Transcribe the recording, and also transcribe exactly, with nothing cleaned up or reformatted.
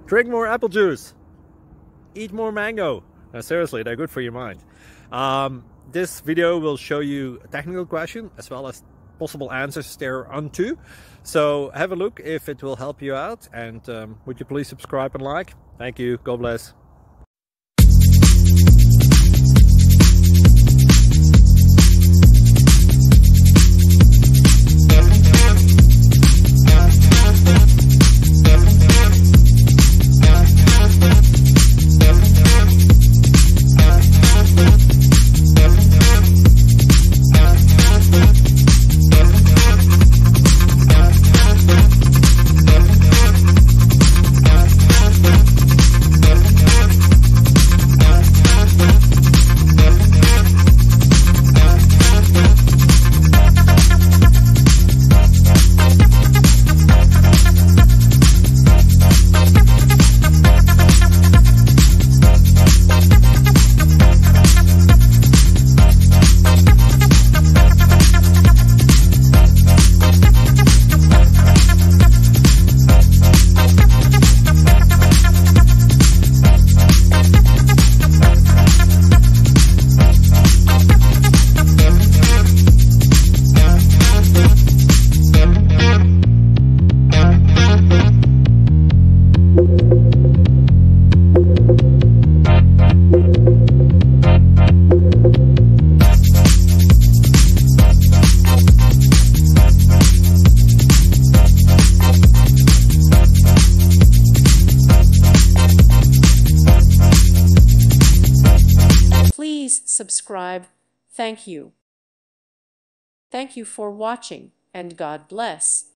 Drink more apple juice. Eat more mango. No, seriously, they're good for your mind. Um, this video will show you a technical question as well as possible answers thereunto. So have a look if it will help you out, and um, would you please subscribe and like? Thank you. God bless. Please subscribe. Thank you. Thank you for watching, and God bless.